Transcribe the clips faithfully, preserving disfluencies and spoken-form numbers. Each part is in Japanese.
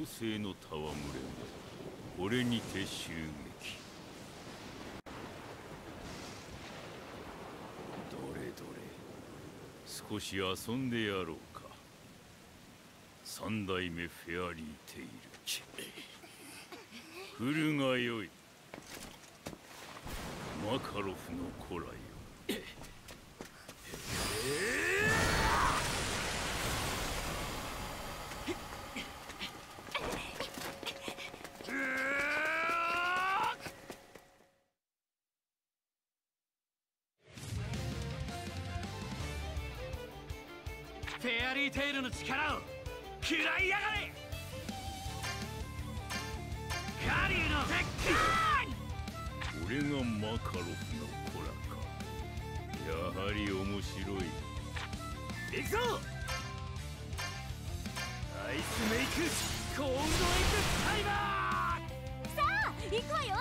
精の戯れもこれにて襲撃。どれどれ、少し遊んでやろうか。三代目フェアリーテイル。来るがよい、マカロフの子らよ。 フェアリーテイルの力を食らいやがれ。カリュウの鉄拳。 これがマカロフの子らか。やはり面白い。 行くぞ。アイスメイクコールドエクスタイマー。 さあ行くわよ。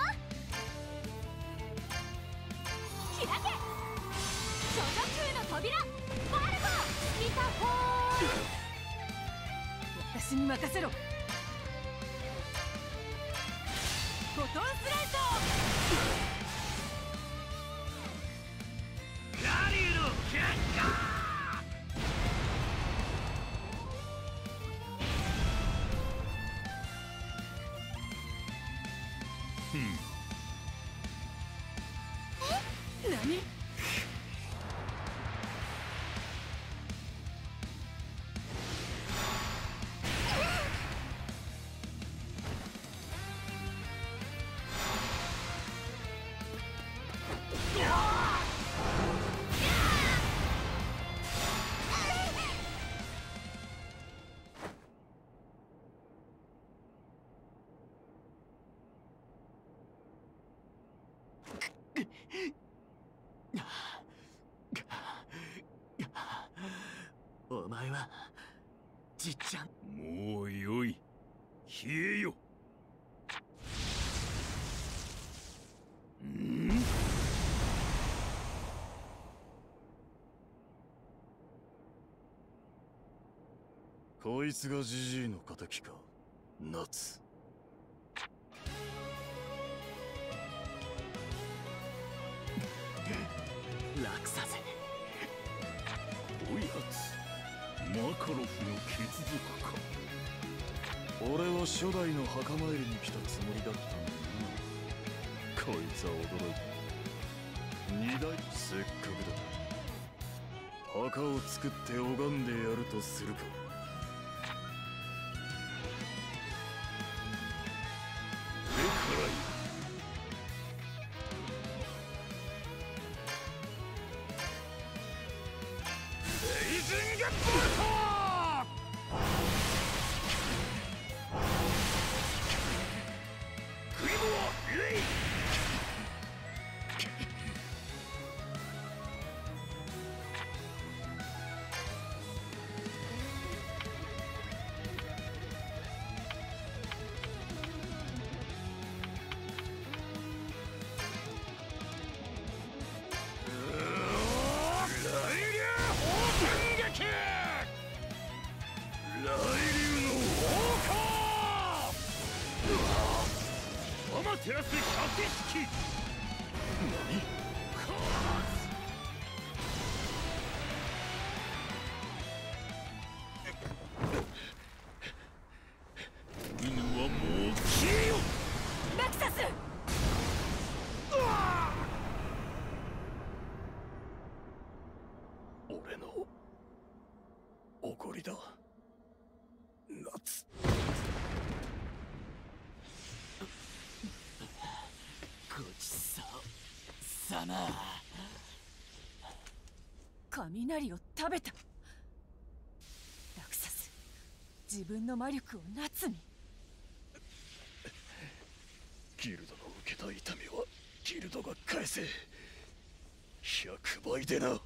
開け諸女空の扉。ファルコ見たほー。私に任せろ。フォトンスライト。 カリュウの結果。 ふん。 え？何？ お前はじっちゃん。 もうよい、消えよ。ん？ こいつがジジイの敵か、夏。 楽させ。 こやつマカロフの血族か。 俺は初代の墓参りに来たつもりだったのにな。こいつは驚いた。二代せっかくだ。墓を作って拝んでやるとするか。 目からいレイズンゲットルト。クリボアレイ。テラス駆け引き。何？カーズ。犬はもう消えよ。 ラクサス。 俺のおごりだ、夏。 ごちそうさま。 雷を食べた。ラクサス、自分の魔力を夏に。 ギルドの受けた痛みはギルドが返せ。ひゃくばいでな。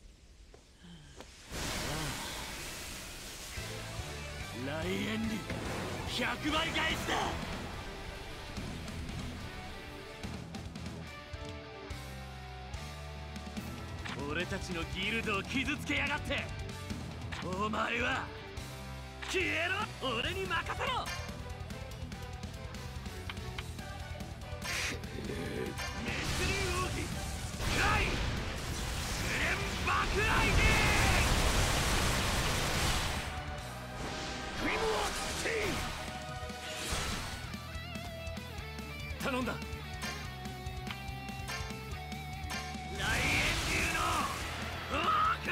来園にひゃくばい返しだ。俺たちのギルドを傷つけやがって。お前は消えろ。俺に任せろ。 頼んだ。大炎竜の放火。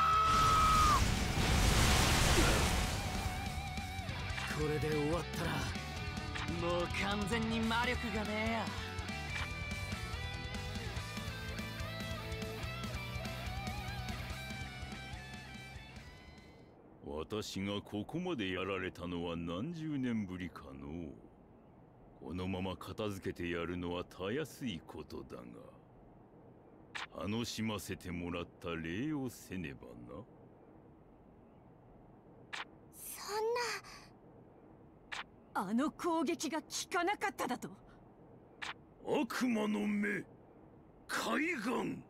これで終わったらもう完全に魔力がねえや。 私がここまでやられたのは何十年ぶりかのう。このまま片付けてやるのはたやすいことだが、楽しませてもらった礼をせねばな。 そんな。あの攻撃が効かなかっただと。 悪魔の目、海岸。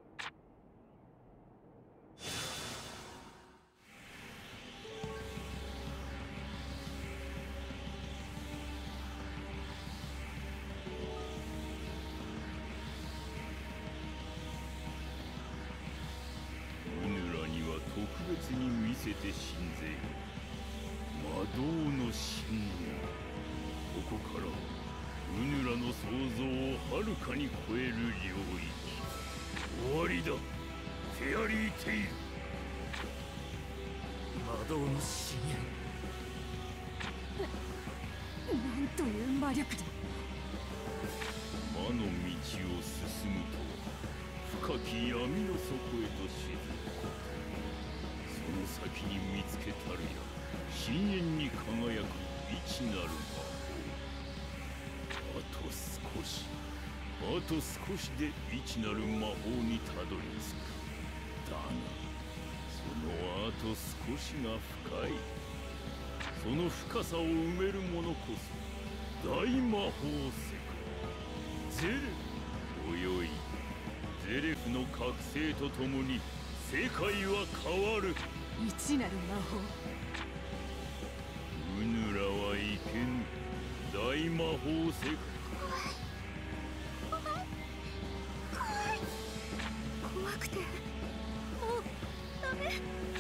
特別に見せてしんぜよ。魔導の真理。ここからウヌラの想像をはるかに超える領域。終わりだ、フェアリーテイル。 魔導の深淵。なんという魔力だ。 魔の道を進むと深き闇の底へと沈む。その先に見つけたるや深淵に輝く未知なる魔法。あと少し、あと少しで未知なる魔法にたどり着く。だがそのあと少しが深い。その深さを埋めるものこそ大魔法世界。ゼレフおよい。ゼレフの覚醒とともに世界は変わる。 未知なる魔法。 ウヌラはいけぬ大魔法世界。 怖い怖い怖い。怖くてもうダメ。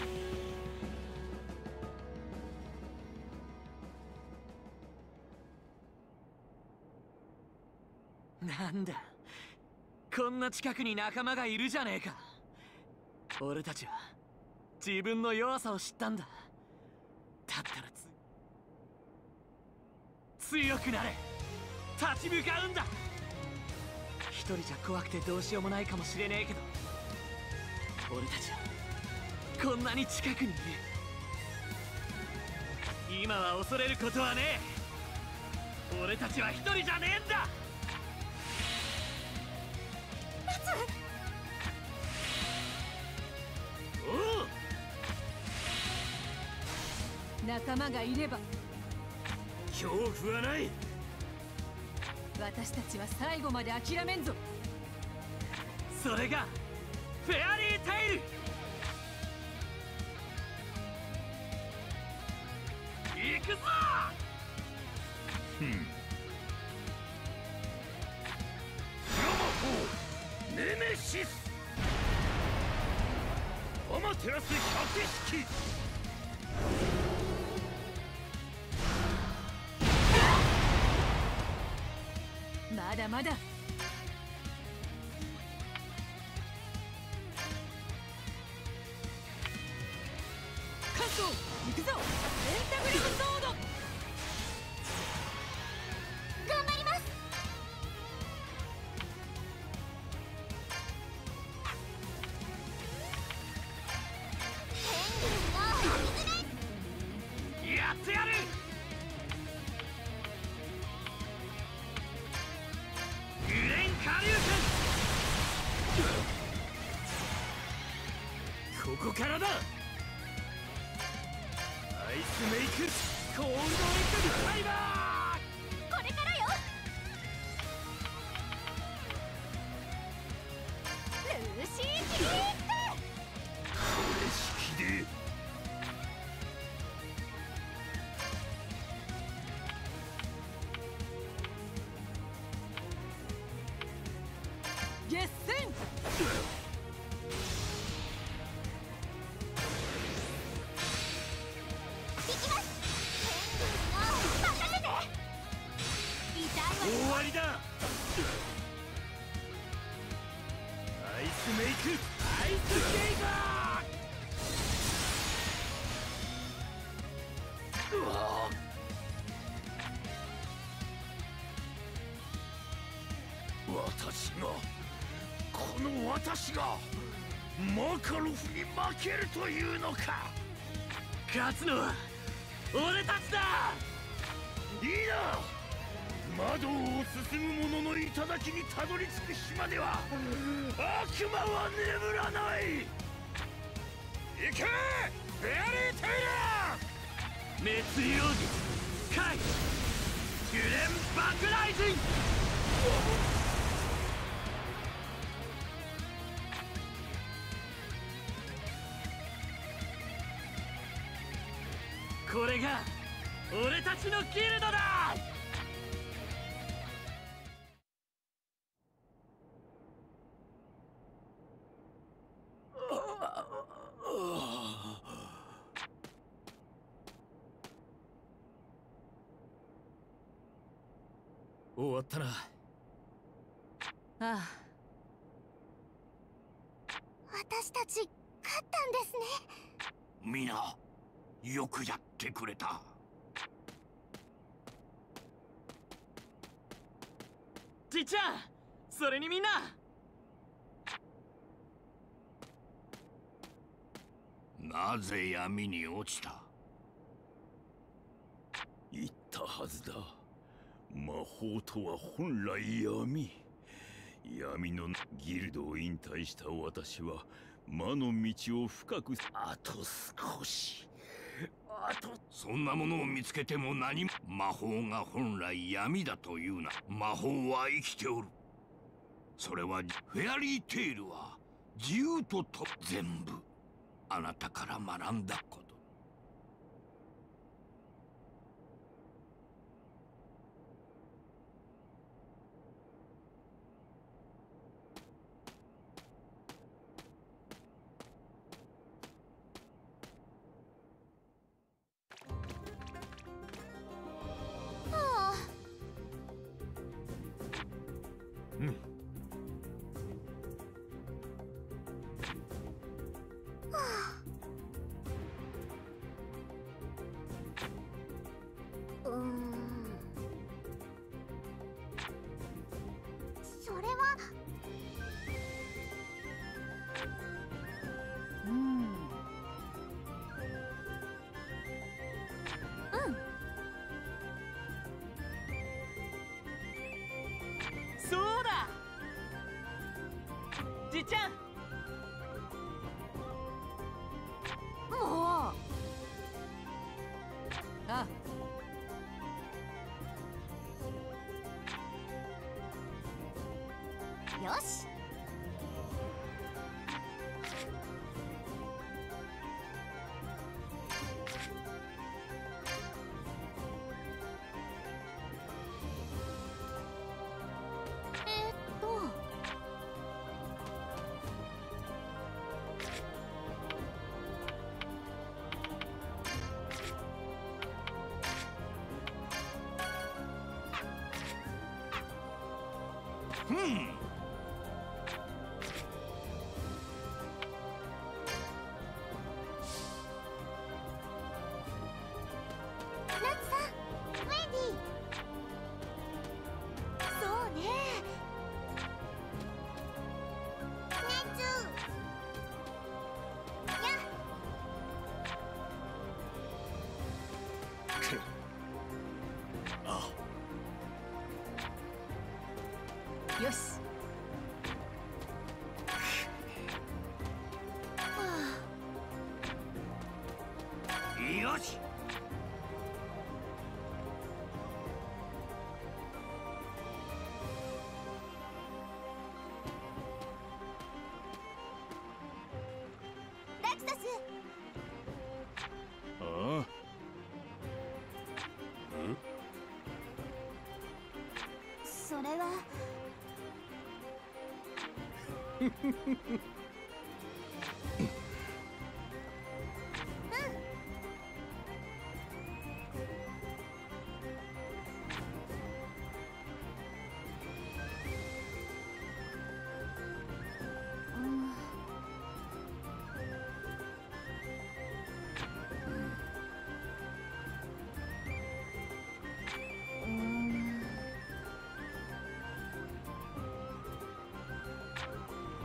なんだ、こんな近くに仲間がいるじゃねえか。俺たちは自分の弱さを知ったんだ。だったらつ強くなれ。立ち向かうんだ。一人じゃ怖くてどうしようもないかもしれねえけど、俺たちはこんなに近くにいる。今は恐れることはねえ。俺たちは一人じゃねえんだ。おう、 仲間がいれば恐怖はない。 私たちは最後まで諦めんぞ。 それがフェアリーテイル。行くぞ。 ふん。ヤマホーネメシスアマテラス百式。 まだまだ。カット行くぞ。ペンタグラムソード。頑張ります。 やってやる。グレン下流拳。ここからだ。アイスメイクコールドエッグファイバー。 これからよ。ルーシーキリーこれ式で決戦。行きます。任せて。 終わりだ。アイスメイクアイスゲイザー。うわ私がこの私がマカロフに負けるというのか。 勝つのは俺たちだ。 いいな。窓を進む者の頂にたどり着く日までは悪魔は眠らない。行けフェアリーテイラー。 滅流儀カイジュレンバクライジン。これが俺たちのギルドだ。終わったな。ああ、 私たち勝ったんですね。 皆よくやってくれた。 じっちゃん、それにみんな。 なぜ闇に落ちた。言ったはずだ。魔法とは本来闇。闇のギルドを引退した私は魔の道を深く。あと少し。あとそんなものを見つけても何も。魔法が本来闇だというな。魔法は生きておる。それはフェアリーテイルは自由とと全部あなたから学んだこと。 うん。 うーん、それはうんうんそうだ。じっちゃん。 もうあ、 よし。えーっとうんナツさん、ウェンディ。そうね。ネツ。やっ。 あよし。 はよし。 あ、ラクサス。 ああそれは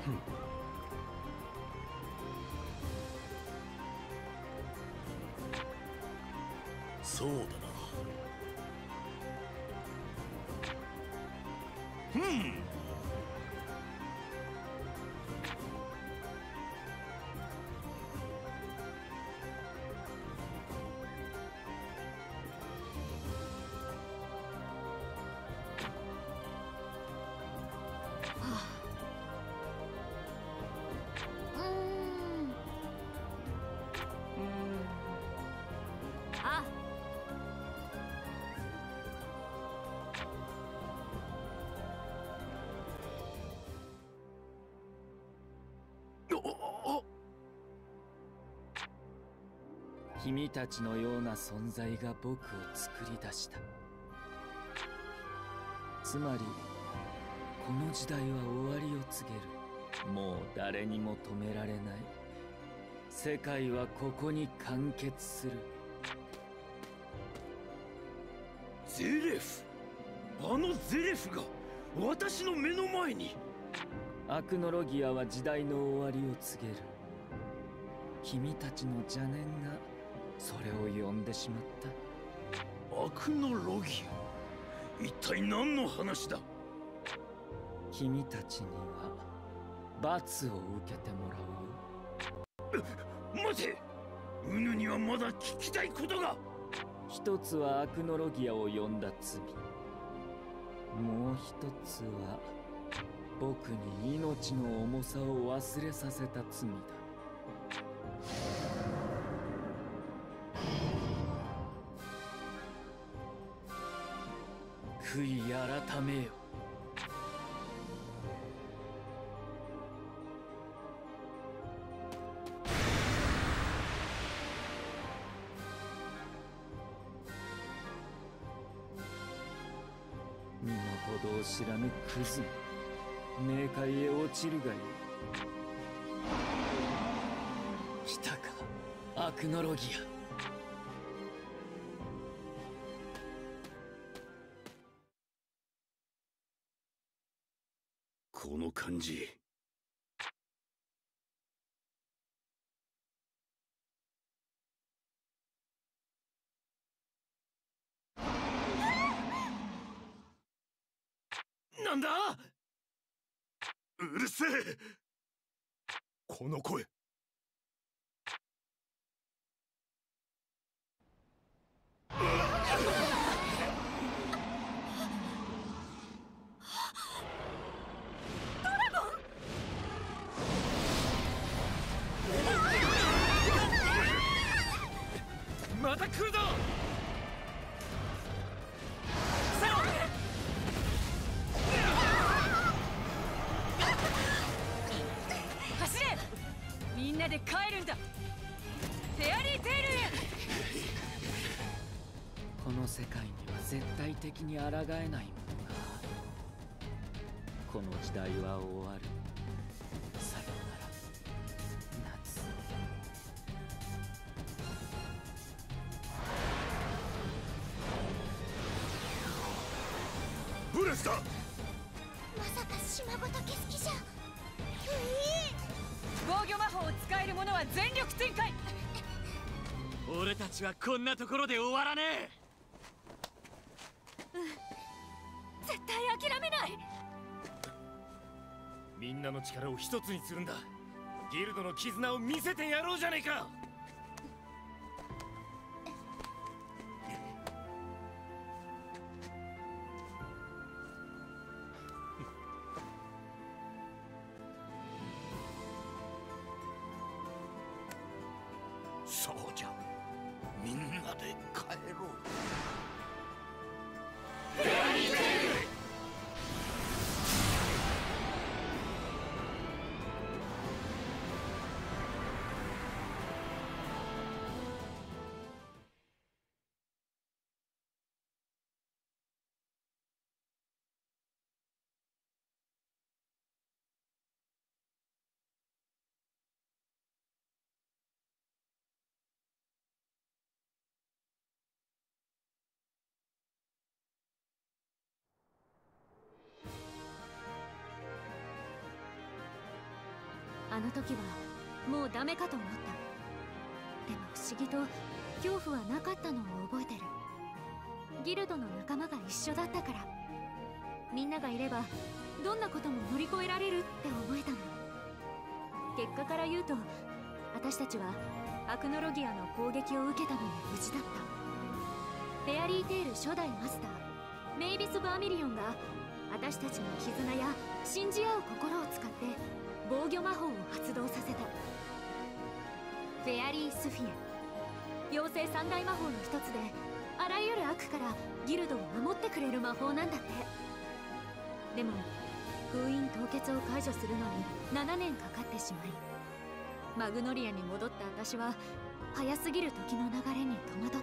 そうだな。ふん。 うーん。あ、 君たちのような存在が僕を作り出した。つまりこの時代は終わりを告げる。もう誰にも止められない。世界はここに完結する。 ゼレフ、あのゼレフが私の目の前に。 アクノロギアは時代の終わりを告げる。君たちの邪念がそれを呼んでしまった。 アクノロギア、一体何の話だ。 君たちには罰を受けてもらうよ。 待て、ウヌにはまだ聞きたいことが。 一つはアクノロギアを呼んだ罪、もう一つは僕に命の重さを忘れさせた罪だ。悔い改めよ。身の程を知らぬクズめ、冥界へ落ちるがよい。来たか、アクノロギア。 この感じ。なんだ。うるせえ。この声。また来るぞ。 走れ、みんなで帰るんだ。フェアリーテイルへ。 この世界には絶対的に抗えないものがある。この時代は終わる。さよなら夏。 ブレスだ。 まさか島ごと消す気じゃ。う防御魔法を使える者は全力展開。 俺たちはこんなところで終わらねえ。 絶対諦めない。 みんなの力を一つにするんだ。ギルドの絆を見せてやろうじゃねえか。そうじゃ、みんなで帰ろう。 あの時はもうダメかと思った。でも不思議と恐怖はなかったのを覚えてる。ギルドの仲間が一緒だったから。みんながいればどんなことも乗り越えられるって思えたの。結果から言うと私たちはアクノロギアの攻撃を受けたのに無事だった。フェアリーテール初代マスターメイビス・バーミリオンが私たちの絆や信じ合う心を使って防御魔法を発動させた。フェアリー・スフィア、妖精三大魔法の一つであらゆる悪からギルドを守ってくれる魔法なんだって。でも封印凍結を解除するのにななねんかかってしまい、マグノリアに戻った私は早すぎる時の流れに戸惑った。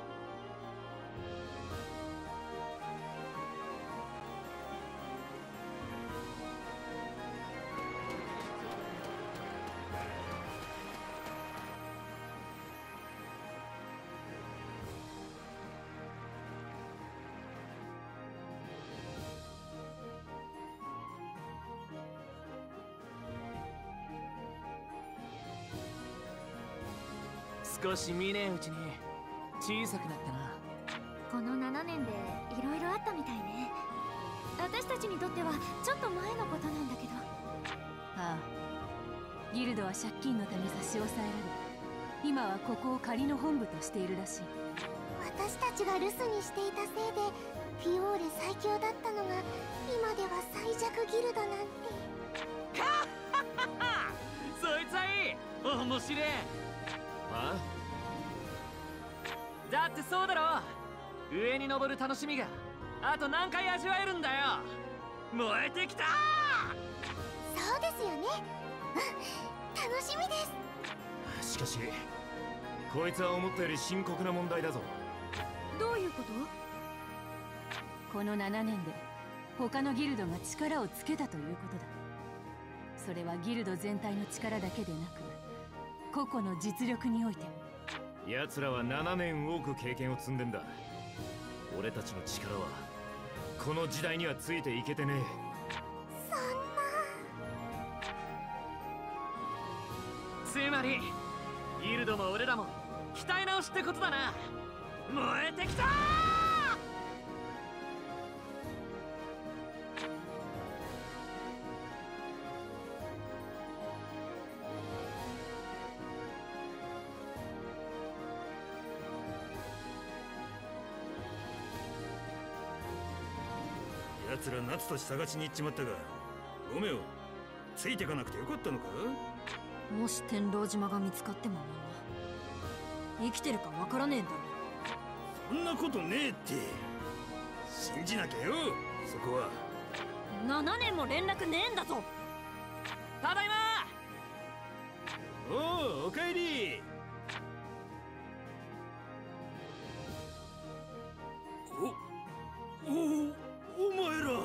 少し見ねえうちに小さくなったな。 このななねんでいろいろあったみたいね。私たちにとってはちょっと前のことなんだけど。 ああ、ギルドは借金のため差し押さえられ、今はここを仮の本部としているらしい。 私たちが留守にしていたせいでフィオーレ最強だったのが今では最弱ギルドなんて。 かっはっはそいつはいい。面白え。 あだってそうだろ、上に登る楽しみがあと何回味わえるんだよ。燃えてきた。 そうですよね。うん、楽しみです。 しかしこいつは思ったより深刻な問題だぞ。 どういうこと？ このななねんで他のギルドが力をつけたということだ。それはギルド全体の力だけでなく個々の実力においても。 奴らはななねん多く経験を積んでんだ。俺たちの力はこの時代にはついていけてねえ。 そんつまりギルドも俺らも鍛え直しってことだな。燃えてきた。 奴ら夏とし探しに行っちまったが、ロメオついてかなくてよかったのか。 もし天狼島が見つかってもみんな生きてるかわからねえんだろ。 そんなことねえって信じなきゃよ。そこはななねんも連絡ねえんだぞ。 ただいま。 おお、おかえり。おおお前ら。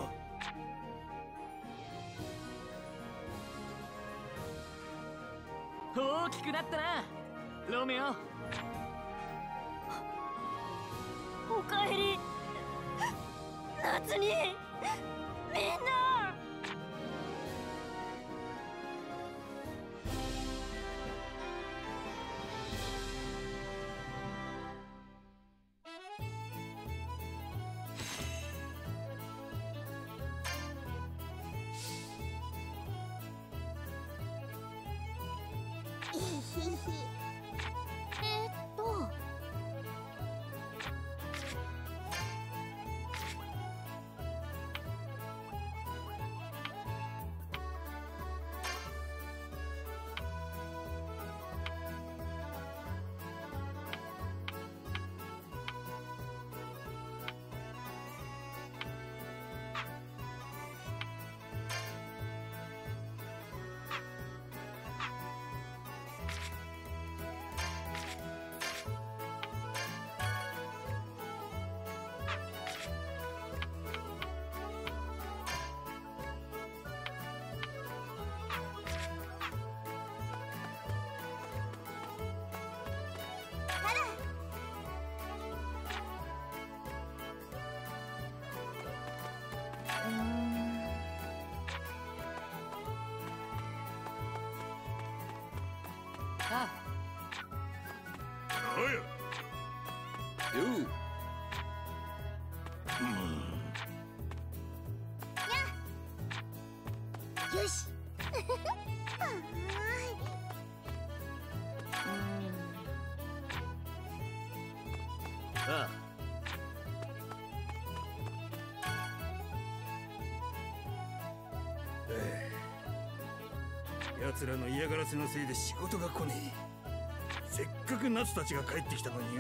大きくなったなロメオ。 おかえり夏にみんな。 えーっとよう。 よしああ、 奴らの嫌がらせのせいで仕事が来ねえ。せっかく夏たちが帰ってきたのによ。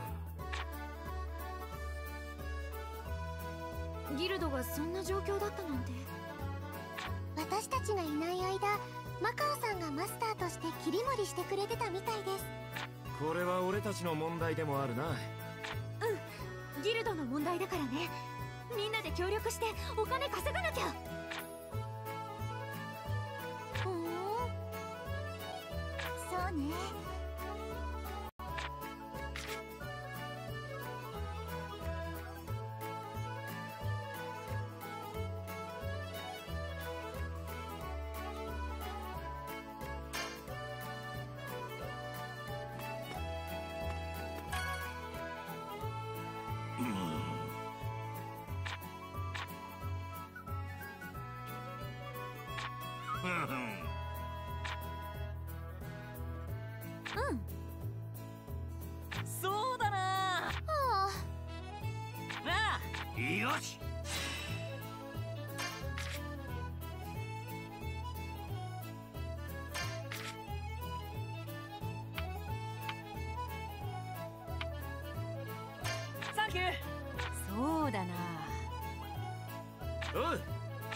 ギルドがそんな状況だったなんて。 私たちがいない間、マカオさんがマスターとして切り盛りしてくれてたみたいです。 これは俺たちの問題でもあるな。 うん、ギルドの問題だからね。みんなで協力してお金稼がなきゃ。 ふん、そうね。 うん。 そうだな。 はあ、 なあ、 よし。 サンキュー。 そうだな。 おう。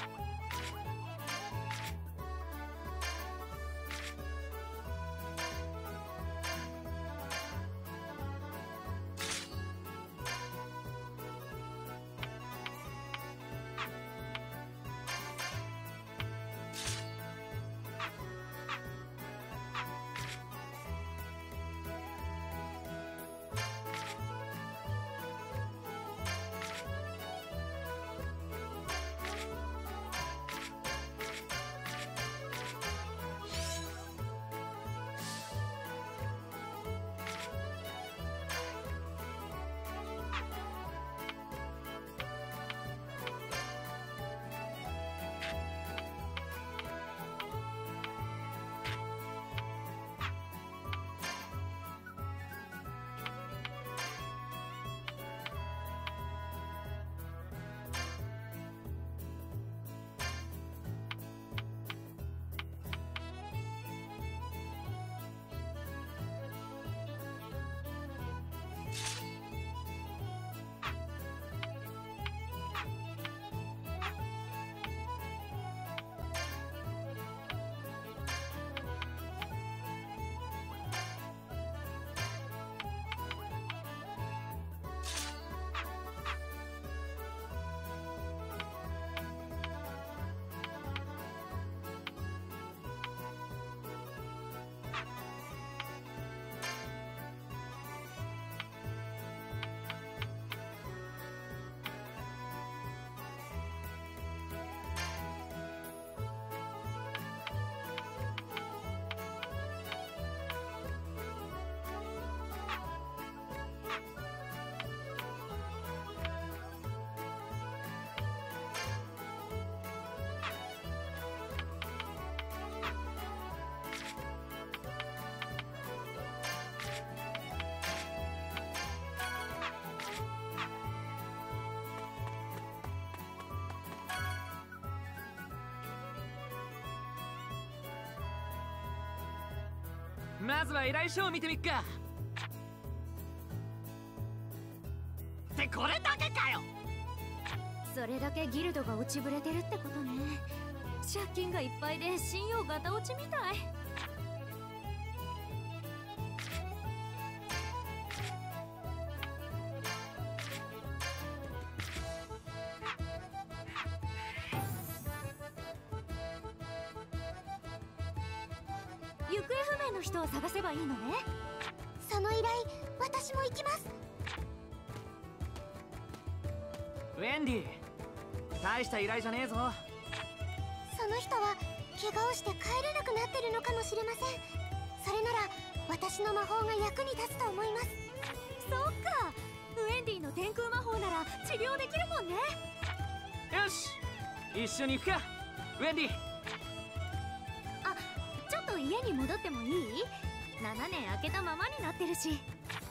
まずは依頼書を見てみっか。ってこれだけかよ。 それだけギルドが落ちぶれてるってことね。借金がいっぱいで信用ガタ落ちみたい。行方不明の人を探せばいいのね。 その依頼、私も行きます。 ウェンディ、大した依頼じゃねえぞ。 その人は怪我をして帰れなくなってるのかもしれません。それなら私の魔法が役に立つと思います。 そっか、 ディの天空魔法なら治療できるもんね。 よし、一緒に行くかウェンディ。 あ、ちょっと家に戻ってもいい？ななねん空けたままになってるし。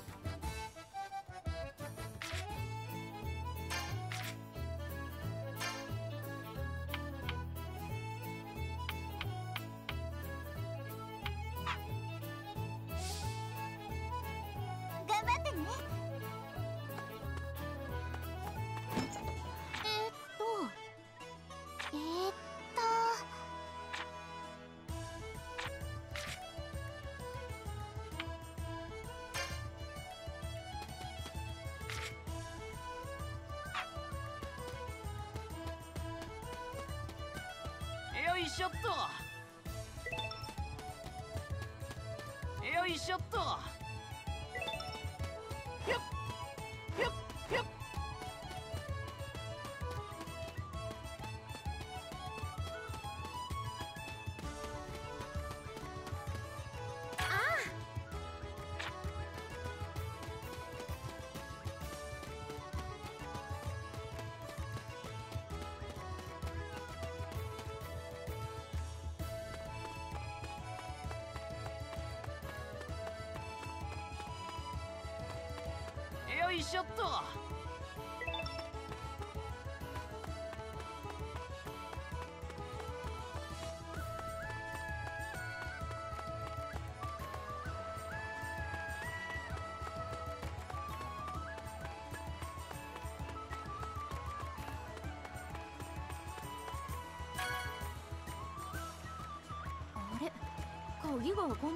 頑張ってね。えーっとえーっとよいしょっと、よいしょっと、よっよっよっ。よいしょっと。 あれ、鍵が開かない。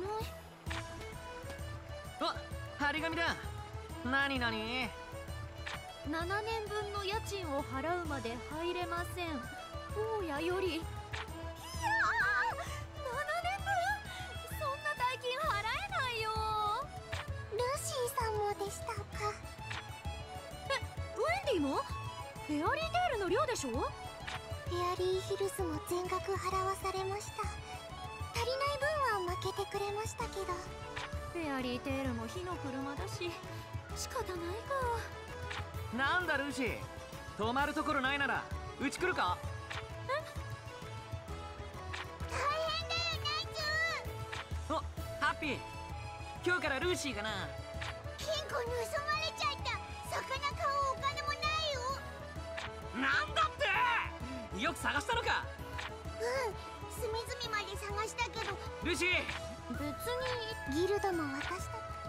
あ、張り紙だ。なになに？ ななねんぶんの家賃を払うまで入れません。大家より。いやー、ななねんぶん、そんな大金払えないよ。 ルーシーさんもでしたか。 え、ウェンディも？フェアリーテールの寮でしょ？ フェアリーヒルズも全額払わされました。足りない分は負けてくれましたけど。 フェアリーテールも火の車だし仕方ないか。 なんだルーシー、泊まるところないならうち来るか？ 大変だよナイツ。 お、ハッピー、今日からルーシーがな。 金庫盗まれちゃった。魚買うお金もないよ。 なんだって、よく探したのか？ うん、隅々まで探したけど。 ルーシー、 別にギルドも私たち